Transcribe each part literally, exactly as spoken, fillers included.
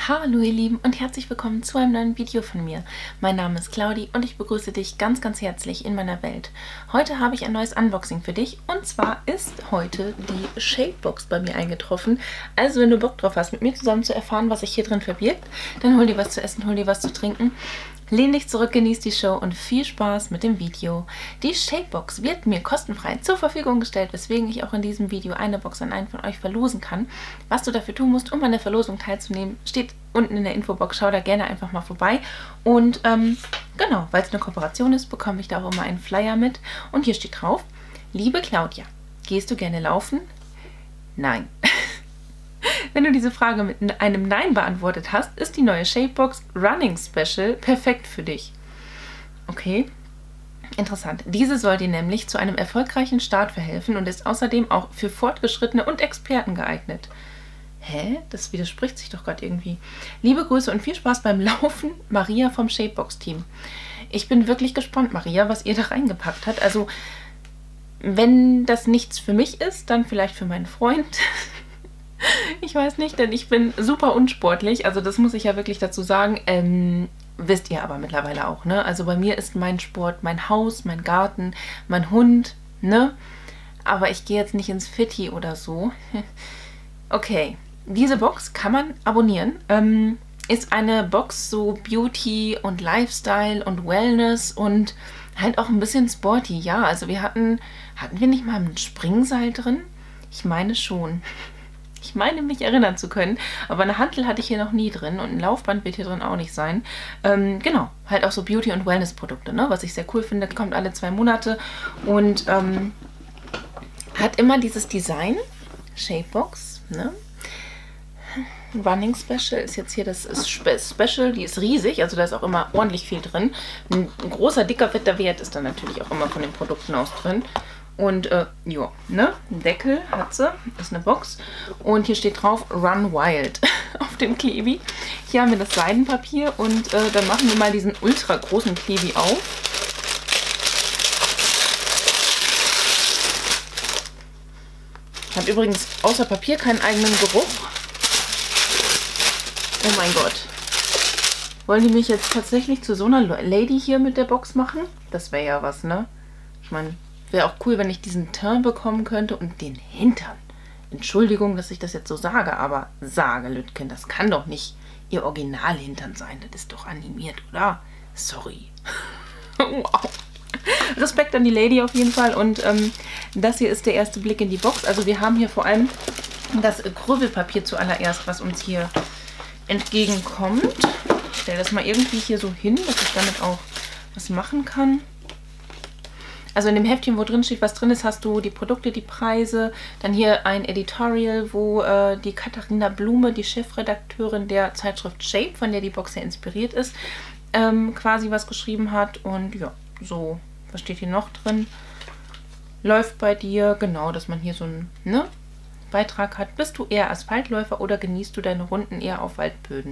Hallo ihr Lieben und herzlich willkommen zu einem neuen Video von mir. Mein Name ist Claudi und ich begrüße dich ganz ganz herzlich in meiner Welt. Heute habe ich ein neues Unboxing für dich und zwar ist heute die Shapebox bei mir eingetroffen. Also wenn du Bock drauf hast, mit mir zusammen zu erfahren, was sich hier drin verbirgt, dann hol dir was zu essen, hol dir was zu trinken. Lehn dich zurück, genieß die Show und viel Spaß mit dem Video. Die Shapebox wird mir kostenfrei zur Verfügung gestellt, weswegen ich auch in diesem Video eine Box an einen von euch verlosen kann. Was du dafür tun musst, um an der Verlosung teilzunehmen, steht unten in der Infobox. Schau da gerne einfach mal vorbei. Und ähm, genau, weil es eine Kooperation ist, bekomme ich da auch immer einen Flyer mit. Und hier steht drauf: Liebe Claudia, gehst du gerne laufen? Nein. Wenn du diese Frage mit einem Nein beantwortet hast, ist die neue Shapebox Running Special perfekt für dich. Okay, interessant. Diese soll dir nämlich zu einem erfolgreichen Start verhelfen und ist außerdem auch für Fortgeschrittene und Experten geeignet. Hä? Das widerspricht sich doch gerade irgendwie. Liebe Grüße und viel Spaß beim Laufen, Maria vom Shapebox-Team. Ich bin wirklich gespannt, Maria, was ihr da reingepackt habt. Also, wenn das nichts für mich ist, dann vielleicht für meinen Freund. Ich weiß nicht, denn ich bin super unsportlich, also das muss ich ja wirklich dazu sagen, ähm, wisst ihr aber mittlerweile auch, ne? Also bei mir ist mein Sport mein Haus, mein Garten, mein Hund, ne? Aber ich gehe jetzt nicht ins Fitti oder so. Okay, diese Box kann man abonnieren, ähm, ist eine Box so Beauty und Lifestyle und Wellness und halt auch ein bisschen sporty, ja, also wir hatten, hatten wir nicht mal ein Springseil drin? Ich meine schon. Ich meine, mich erinnern zu können, aber eine Hantel hatte ich hier noch nie drin und ein Laufband wird hier drin auch nicht sein. Ähm, genau, halt auch so Beauty- und Wellness-Produkte, ne? Was ich sehr cool finde, kommt alle zwei Monate und ähm, hat immer dieses Design, Shapebox, ne? Running Special ist jetzt hier, das ist Special, die ist riesig, also da ist auch immer ordentlich viel drin. Ein, ein großer, dicker, fetter Wert ist dann natürlich auch immer von den Produkten aus drin. Und, äh, ja, ne? Ein Deckel hat sie, ist eine Box. Und hier steht drauf Run Wild auf dem Klebi. Hier haben wir das Seidenpapier und äh, dann machen wir mal diesen ultra großen Klebi auf. Hat übrigens außer Papier keinen eigenen Geruch. Oh mein Gott. Wollen die mich jetzt tatsächlich zu so einer Lady hier mit der Box machen? Das wäre ja was, ne? Ich meine, wäre auch cool, wenn ich diesen Teint bekommen könnte und den Hintern. Entschuldigung, dass ich das jetzt so sage, aber sage, Lütken, das kann doch nicht ihr Original-Hintern sein. Das ist doch animiert, oder? Sorry. Wow. Respekt an die Lady auf jeden Fall. Und ähm, das hier ist der erste Blick in die Box. Also wir haben hier vor allem das Grübelpapier zuallererst, was uns hier entgegenkommt. Ich stelle das mal irgendwie hier so hin, dass ich damit auch was machen kann. Also in dem Heftchen, wo drin steht, was drin ist, hast du die Produkte, die Preise, dann hier ein Editorial, wo äh, die Katharina Blume, die Chefredakteurin der Zeitschrift Shape, von der die Box ja inspiriert ist, ähm, quasi was geschrieben hat. Und ja, so, was steht hier noch drin? Läuft bei dir, genau, dass man hier so einen ne, Beitrag hat. Bist du eher Asphaltläufer oder genießt du deine Runden eher auf Waldböden?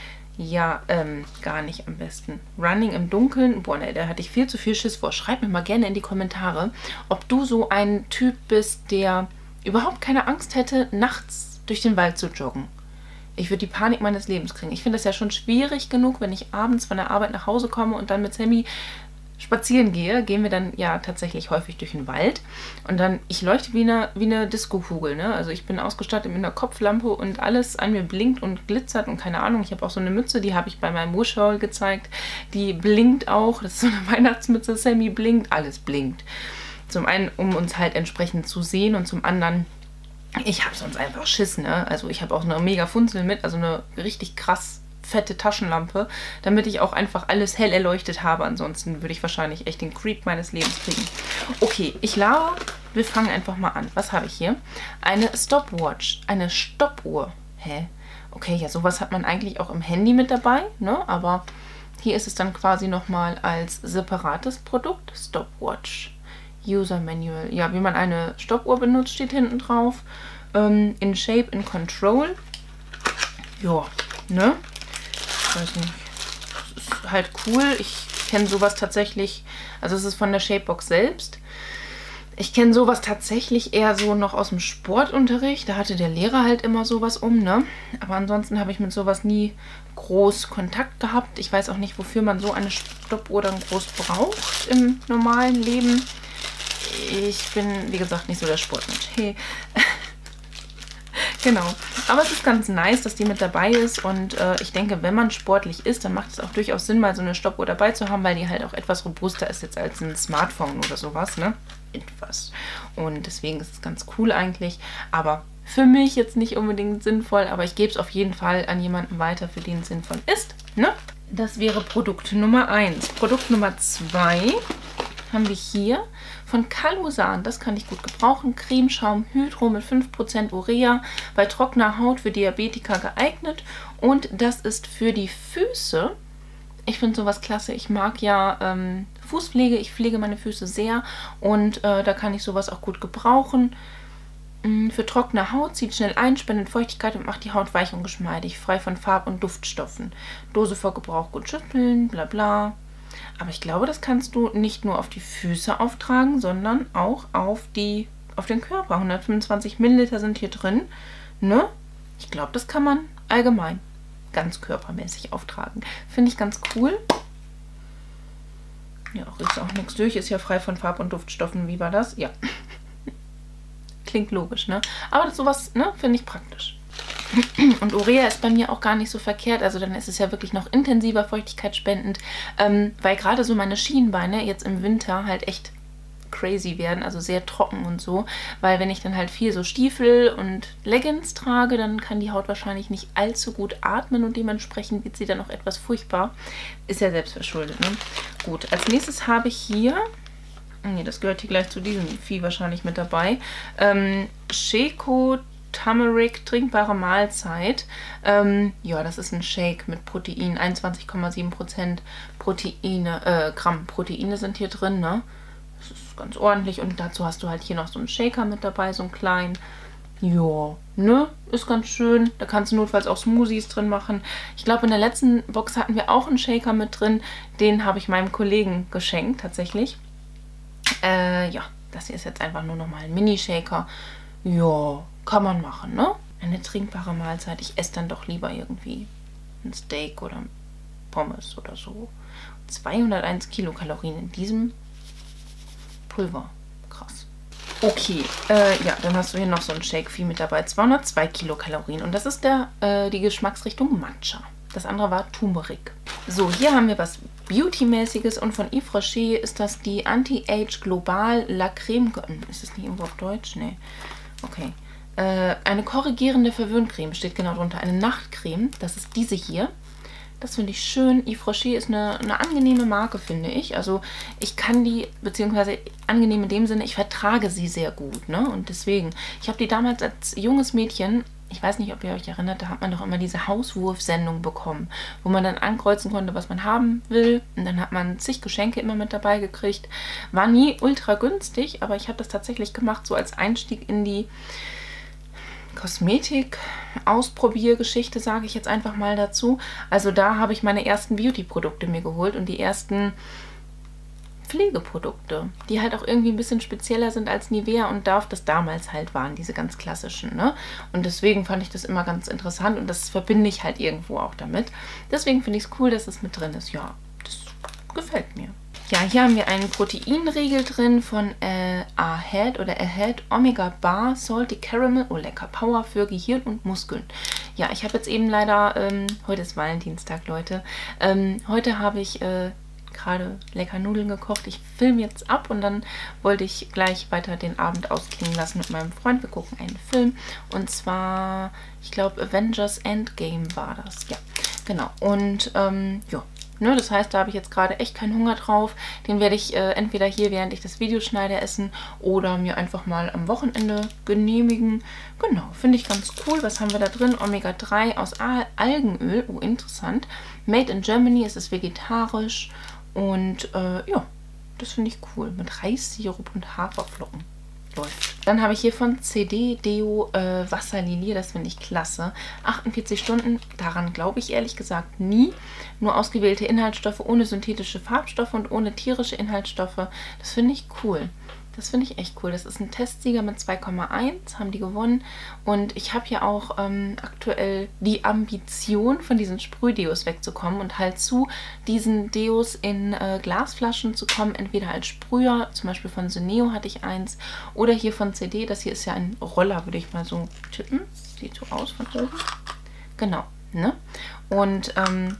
Ja, ähm, gar nicht am besten. Running im Dunkeln, boah, ne, da hatte ich viel zu viel Schiss vor. Schreib mir mal gerne in die Kommentare, ob du so ein Typ bist, der überhaupt keine Angst hätte, nachts durch den Wald zu joggen. Ich würde die Panik meines Lebens kriegen. Ich finde das ja schon schwierig genug, wenn ich abends von der Arbeit nach Hause komme und dann mit Sammy spazieren gehe, gehen wir dann ja tatsächlich häufig durch den Wald und dann, ich leuchte wie eine, wie eine Disco-Kugel, ne? Also ich bin ausgestattet mit einer Kopflampe und alles an mir blinkt und glitzert und keine Ahnung, ich habe auch so eine Mütze, die habe ich bei meinem Wush-Haul gezeigt, die blinkt auch, das ist so eine Weihnachtsmütze, Sammy blinkt, alles blinkt. Zum einen, um uns halt entsprechend zu sehen und zum anderen, ich habe sonst einfach Schiss, ne? Also ich habe auch eine mega Funzel mit, also eine richtig krass fette Taschenlampe, damit ich auch einfach alles hell erleuchtet habe. Ansonsten würde ich wahrscheinlich echt den Creep meines Lebens kriegen. Okay, ich glaube, wir fangen einfach mal an. Was habe ich hier? Eine Stopwatch, eine Stoppuhr. Hä? Okay, ja, sowas hat man eigentlich auch im Handy mit dabei, ne? Aber hier ist es dann quasi nochmal als separates Produkt. Stopwatch. User Manual. Ja, wie man eine Stoppuhr benutzt, steht hinten drauf. Ähm, in Shape, in Control. Ja, ne? Ich weiß nicht. Das ist halt cool. Ich kenne sowas tatsächlich. Also es ist von der Shapebox selbst. Ich kenne sowas tatsächlich eher so noch aus dem Sportunterricht. Da hatte der Lehrer halt immer sowas um, ne? Aber ansonsten habe ich mit sowas nie groß Kontakt gehabt. Ich weiß auch nicht, wofür man so eine Stoppuhr dann groß braucht im normalen Leben. Ich bin, wie gesagt, nicht so der Sportmensch. Hey. Genau. Aber es ist ganz nice, dass die mit dabei ist. Und äh, ich denke, wenn man sportlich ist, dann macht es auch durchaus Sinn, mal so eine Stoppuhr dabei zu haben, weil die halt auch etwas robuster ist jetzt als ein Smartphone oder sowas, ne? Etwas. Und deswegen ist es ganz cool eigentlich. Aber für mich jetzt nicht unbedingt sinnvoll. Aber ich gebe es auf jeden Fall an jemanden weiter, für den es sinnvoll ist, ne? Das wäre Produkt Nummer eins. Produkt Nummer zwei haben wir hier von Calusan. Das kann ich gut gebrauchen. Cremeschaum Hydro mit fünf Prozent Urea. Bei trockener Haut für Diabetiker geeignet. Und das ist für die Füße. Ich finde sowas klasse. Ich mag ja ähm, Fußpflege. Ich pflege meine Füße sehr. Und äh, da kann ich sowas auch gut gebrauchen. Für trockene Haut, zieht schnell ein, spendet Feuchtigkeit und macht die Haut weich und geschmeidig. Frei von Farb- und Duftstoffen. Dose vor Gebrauch gut schütteln, bla bla. Aber ich glaube, das kannst du nicht nur auf die Füße auftragen, sondern auch auf, die, auf den Körper. hundertfünfundzwanzig Milliliter sind hier drin. Ne? Ich glaube, das kann man allgemein ganz körpermäßig auftragen. Finde ich ganz cool. Ja, riecht auch nichts durch. Ist ja frei von Farb- und Duftstoffen. Wie war das? Ja. Klingt logisch, ne? Aber das sowas, ne, finde ich praktisch. Und Urea ist bei mir auch gar nicht so verkehrt. Also dann ist es ja wirklich noch intensiver feuchtigkeitsspendend, ähm, weil gerade so meine Schienbeine jetzt im Winter halt echt crazy werden, also sehr trocken und so. Weil wenn ich dann halt viel so Stiefel und Leggings trage, dann kann die Haut wahrscheinlich nicht allzu gut atmen und dementsprechend wird sie dann auch etwas furchtbar. Ist ja selbstverschuldet, ne? Gut, als nächstes habe ich hier... Nee, das gehört hier gleich zu diesem Vieh wahrscheinlich mit dabei. Ähm, Shako Turmeric, trinkbare Mahlzeit. Ähm, ja, das ist ein Shake mit Protein. einundzwanzig Komma sieben Prozent Proteine, äh, Gramm Proteine sind hier drin, ne? Das ist ganz ordentlich. Und dazu hast du halt hier noch so einen Shaker mit dabei, so einen kleinen. Ja, ne? Ist ganz schön. Da kannst du notfalls auch Smoothies drin machen. Ich glaube, in der letzten Box hatten wir auch einen Shaker mit drin. Den habe ich meinem Kollegen geschenkt, tatsächlich. Äh, ja, das hier ist jetzt einfach nur nochmal ein Mini-Shaker. Ja, kann man machen, ne? Eine trinkbare Mahlzeit. Ich esse dann doch lieber irgendwie ein Steak oder Pommes oder so. zweihunderteins Kilokalorien in diesem Pulver. Krass. Okay, äh, ja, dann hast du hier noch so ein Shake-Vieh mit dabei. zweihundertzwei Kilokalorien. Und das ist der, äh, die Geschmacksrichtung Matcha. Das andere war Turmeric. So, hier haben wir was Beauty-mäßiges und von Yves Rocher ist das die Anti-Age Global La Creme. Ist das nicht irgendwo auf Deutsch? Nee. Okay. Äh, eine korrigierende Verwöhncreme steht genau drunter. Eine Nachtcreme. Das ist diese hier. Das finde ich schön. Yves Rocher ist eine, eine angenehme Marke, finde ich. Also ich kann die, beziehungsweise angenehm in dem Sinne, ich vertrage sie sehr gut, ne? Und deswegen, ich habe die damals als junges Mädchen... Ich weiß nicht, ob ihr euch erinnert, da hat man doch immer diese Hauswurfsendung bekommen, wo man dann ankreuzen konnte, was man haben will. Und dann hat man zig Geschenke immer mit dabei gekriegt. War nie ultra günstig, aber ich habe das tatsächlich gemacht, so als Einstieg in die Kosmetik-Ausprobiergeschichte, sage ich jetzt einfach mal dazu. Also da habe ich meine ersten Beauty-Produkte mir geholt und die ersten Pflegeprodukte, die halt auch irgendwie ein bisschen spezieller sind als Nivea und Dove, das damals halt waren, diese ganz klassischen, ne? Und deswegen fand ich das immer ganz interessant und das verbinde ich halt irgendwo auch damit. Deswegen finde ich es cool, dass es mit drin ist. Ja, das gefällt mir. Ja, hier haben wir einen Proteinriegel drin von äh, Ahead oder Ahead Omega Bar Salty Caramel. Oh, lecker. Power für Gehirn und Muskeln. Ja, ich habe jetzt eben leider, ähm, heute ist Valentinstag, Leute. Ähm, heute habe ich äh, gerade lecker Nudeln gekocht. Ich filme jetzt ab und dann wollte ich gleich weiter den Abend ausklingen lassen mit meinem Freund. Wir gucken einen Film und zwar, ich glaube, Avengers Endgame war das. Ja, genau. Und ähm, ja, ne, das heißt, da habe ich jetzt gerade echt keinen Hunger drauf. Den werde ich äh, entweder hier, während ich das Video schneide, essen oder mir einfach mal am Wochenende genehmigen. Genau, finde ich ganz cool. Was haben wir da drin? Omega drei aus Al Algenöl. Oh, interessant. Made in Germany, es ist vegetarisch. Und äh, ja, das finde ich cool. Mit Reissirup und Haferflocken. Läuft. Dann habe ich hier von C D Deo äh, Wasserlilie. Das finde ich klasse. achtundvierzig Stunden. Daran glaube ich ehrlich gesagt nie. Nur ausgewählte Inhaltsstoffe ohne synthetische Farbstoffe und ohne tierische Inhaltsstoffe. Das finde ich cool. Das finde ich echt cool. Das ist ein Testsieger mit zwei Komma eins, haben die gewonnen. Und ich habe ja auch ähm, aktuell die Ambition, von diesen Sprühdeos wegzukommen und halt zu diesen Deos in äh, Glasflaschen zu kommen. Entweder als Sprüher, zum Beispiel von Syneo hatte ich eins, oder hier von C D. Das hier ist ja ein Roller, würde ich mal so tippen. Sieht so aus von oben. Genau, ne? Und, ähm,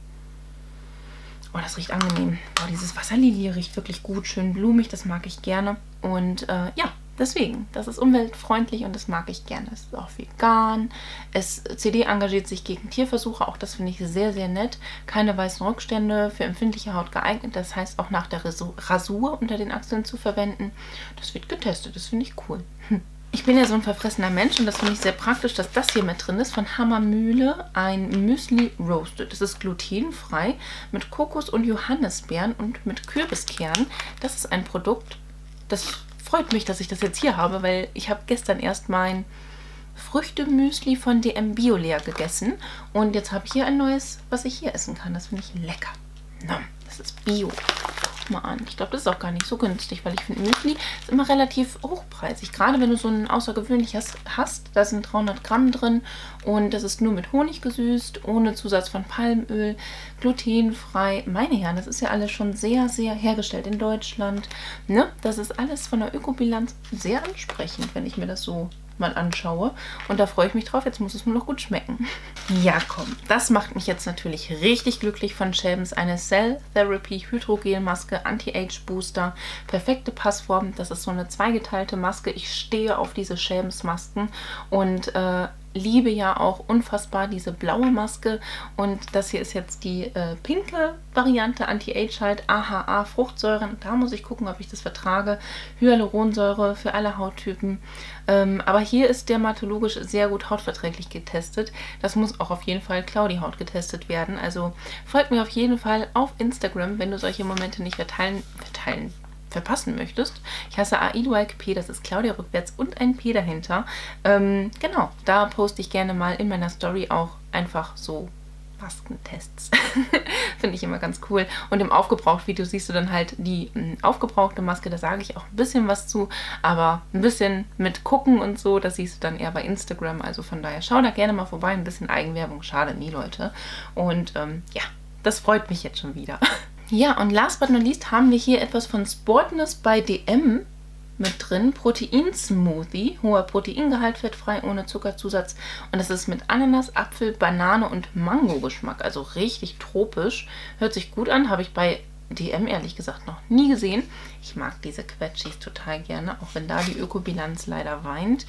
oh, das riecht angenehm. Oh, dieses Wasserlilie riecht wirklich gut, schön blumig, das mag ich gerne. Und äh, ja, deswegen, das ist umweltfreundlich und das mag ich gerne. Es ist auch vegan. Es, C D engagiert sich gegen Tierversuche, auch das finde ich sehr, sehr nett. Keine weißen Rückstände, für empfindliche Haut geeignet. Das heißt auch nach der Rasur unter den Achseln zu verwenden. Das wird getestet, das finde ich cool. Hm. Ich bin ja so ein verfressener Mensch und das finde ich sehr praktisch, dass das hier mit drin ist. Von Hammermühle ein Müsli Roasted. Das ist glutenfrei mit Kokos- und Johannisbeeren und mit Kürbiskernen. Das ist ein Produkt, das freut mich, dass ich das jetzt hier habe, weil ich habe gestern erst mein Früchtemüsli von D M Bio leer gegessen. Und jetzt habe ich hier ein neues, was ich hier essen kann. Das finde ich lecker. Das ist Bio. Mal an. Ich glaube, das ist auch gar nicht so günstig, weil ich finde, Müsli ist immer relativ hochpreisig. Gerade wenn du so ein außergewöhnliches hast, da sind dreihundert Gramm drin und das ist nur mit Honig gesüßt, ohne Zusatz von Palmöl, glutenfrei. Meine Herren, das ist ja alles schon sehr, sehr hergestellt in Deutschland. Ne? Das ist alles von der Ökobilanz sehr ansprechend, wenn ich mir das so mal anschaue. Und da freue ich mich drauf. Jetzt muss es nur noch gut schmecken. Ja, komm. Das macht mich jetzt natürlich richtig glücklich von Shelbens. Eine Cell Therapy Hydrogelmaske Anti-Age Booster. Perfekte Passform. Das ist so eine zweigeteilte Maske. Ich stehe auf diese Shelbens Masken und äh, liebe ja auch unfassbar diese blaue Maske. Und das hier ist jetzt die äh, pinke Variante, Anti-Age halt, A H A Fruchtsäuren. Da muss ich gucken, ob ich das vertrage. Hyaluronsäure für alle Hauttypen. Ähm, aber hier ist dermatologisch sehr gut hautverträglich getestet. Das muss auch auf jeden Fall Claudi-Haut getestet werden. Also folgt mir auf jeden Fall auf Instagram, wenn du solche Momente nicht verteilen, verteilen verpassen möchtest. Ich heiße aidualkep, das ist Claudia rückwärts und ein P dahinter. Ähm, genau, da poste ich gerne mal in meiner Story auch einfach so Maskentests. Finde ich immer ganz cool. Und im Aufgebraucht-Video siehst du dann halt die mh, aufgebrauchte Maske, da sage ich auch ein bisschen was zu, aber ein bisschen mit gucken und so, das siehst du dann eher bei Instagram. Also von daher schau da gerne mal vorbei, ein bisschen Eigenwerbung schadet nie, Leute. Und ähm, ja, das freut mich jetzt schon wieder. Ja, und last but not least haben wir hier etwas von Sportness bei D M mit drin. Protein-Smoothie, hoher Proteingehalt, fettfrei, ohne Zuckerzusatz. Und das ist mit Ananas, Apfel, Banane und Mango-Geschmack. Also richtig tropisch. Hört sich gut an. Habe ich bei D M ehrlich gesagt noch nie gesehen. Ich mag diese Quetschis total gerne, auch wenn da die Ökobilanz leider weint.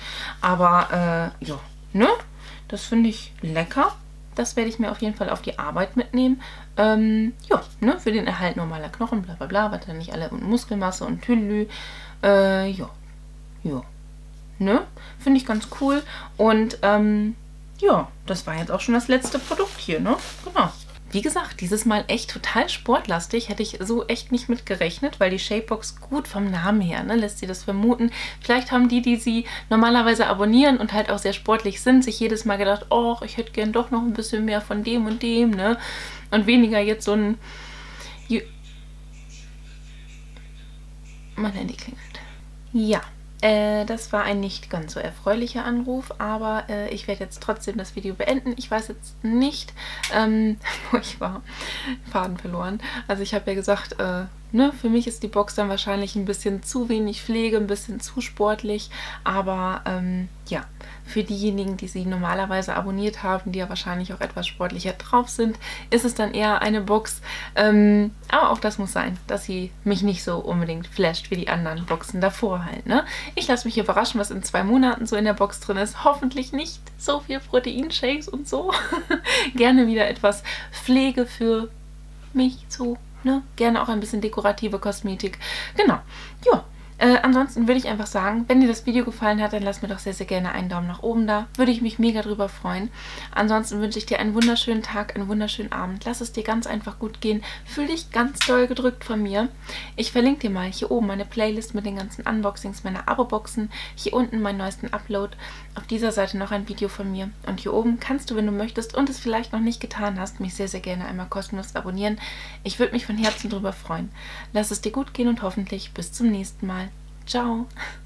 Aber, äh, ja, ne? Das finde ich lecker. Das werde ich mir auf jeden Fall auf die Arbeit mitnehmen. Ähm, ja, ne, für den Erhalt normaler Knochen, bla bla bla, was dann nicht alle und Muskelmasse und Tüdelü. Äh, ja, ja, ne, finde ich ganz cool. Und, ähm, ja, das war jetzt auch schon das letzte Produkt hier, ne, genau. Wie gesagt, dieses Mal echt total sportlastig, hätte ich so echt nicht mit gerechnet, weil die Shapebox gut vom Namen her, ne, lässt sie das vermuten. Vielleicht haben die, die sie normalerweise abonnieren und halt auch sehr sportlich sind, sich jedes Mal gedacht, oh, ich hätte gern doch noch ein bisschen mehr von dem und dem, ne, und weniger jetzt so ein... Mein Handy klingelt. Ja. Äh, das war ein nicht ganz so erfreulicher Anruf, aber äh, ich werde jetzt trotzdem das Video beenden. Ich weiß jetzt nicht, ähm, wo ich war. Faden verloren. Also ich habe ja gesagt, äh, ne, für mich ist die Box dann wahrscheinlich ein bisschen zu wenig Pflege, ein bisschen zu sportlich, aber ähm, ja, für diejenigen, die sie normalerweise abonniert haben, die ja wahrscheinlich auch etwas sportlicher drauf sind, ist es dann eher eine Box. Ähm, aber auch das muss sein, dass sie mich nicht so unbedingt flasht wie die anderen Boxen davor halt, ne? Ich lasse mich überraschen, was in zwei Monaten so in der Box drin ist. Hoffentlich nicht so viel Proteinshakes und so. Gerne wieder etwas Pflege für mich so, ne? Gerne auch ein bisschen dekorative Kosmetik. Genau, ja. Äh, ansonsten würde ich einfach sagen, wenn dir das Video gefallen hat, dann lass mir doch sehr, sehr gerne einen Daumen nach oben da. Würde ich mich mega drüber freuen. Ansonsten wünsche ich dir einen wunderschönen Tag, einen wunderschönen Abend. Lass es dir ganz einfach gut gehen. Fühl dich ganz doll gedrückt von mir. Ich verlinke dir mal hier oben meine Playlist mit den ganzen Unboxings meiner Abo-Boxen. Hier unten meinen neuesten Upload. Auf dieser Seite noch ein Video von mir. Und hier oben kannst du, wenn du möchtest und es vielleicht noch nicht getan hast, mich sehr, sehr gerne einmal kostenlos abonnieren. Ich würde mich von Herzen drüber freuen. Lass es dir gut gehen und hoffentlich bis zum nächsten Mal. Ciao!